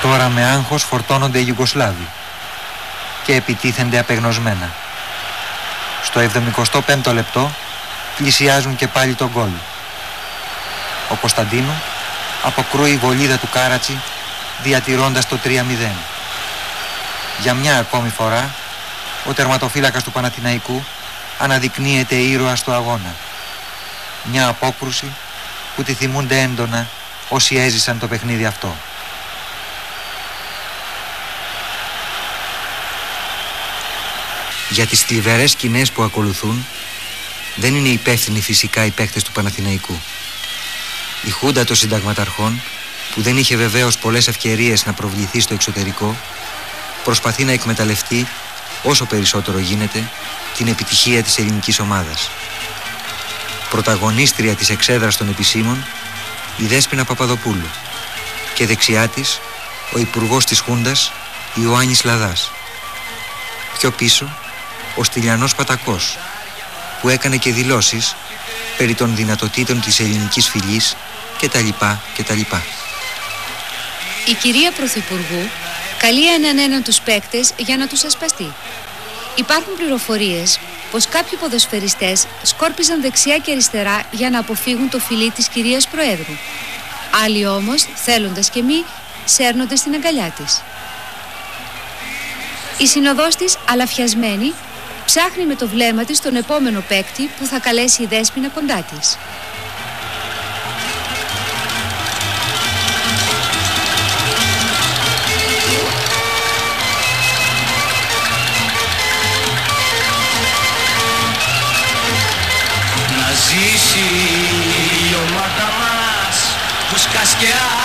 Τώρα με άγχος φορτώνονται οι Ιουγκοσλάβοι και επιτίθενται απεγνωσμένα. Στο 75ο λεπτό πλησιάζουν και πάλι τον γκολ. Ο Κωνσταντίνου αποκρούει η βολίδα του Κάρατσι διατηρώντας το 3-0. Για μια ακόμη φορά ο τερματοφύλακας του Παναθηναϊκού αναδεικνύεται ήρωας του αγώνα. Μια απόκρουση που τη θυμούνται έντονα όσοι έζησαν το παιχνίδι αυτό. Για τις θλιβερές σκηνές που ακολουθούν δεν είναι υπεύθυνοι φυσικά οι παίκτες του Παναθηναϊκού. Η Χούντα των συνταγματαρχών, που δεν είχε βεβαίως πολλές ευκαιρίες να προβληθεί στο εξωτερικό, προσπαθεί να εκμεταλλευτεί όσο περισσότερο γίνεται την επιτυχία της ελληνικής ομάδας. Πρωταγωνίστρια της εξέδρας των επισήμων η Δέσποινα Παπαδοπούλου και δεξιά της ο υπουργός της Χούντας Ιωάννης Λαδάς. Πιο πίσω ο Στυλιανός Πατακός, που έκανε και δηλώσεις περί των δυνατοτήτων της ελληνικής φυλής κτλ. Η κυρία Πρωθυπουργού καλεί έναν τους παίκτες για να τους ασπαστεί. Υπάρχουν πληροφορίες πως κάποιοι ποδοσφαιριστές σκόρπιζαν δεξιά και αριστερά για να αποφύγουν το φιλί της κυρίας Προέδρου. Άλλοι όμως, θέλοντας και μη, σέρνονται στην αγκαλιά της. Η συνοδός της, αλαφιασμένη, ψάχνει με το βλέμμα της τον επόμενο παίκτη που θα καλέσει η Δέσποινα κοντά της. Να ζήσει η ομάδα μας που σκάς και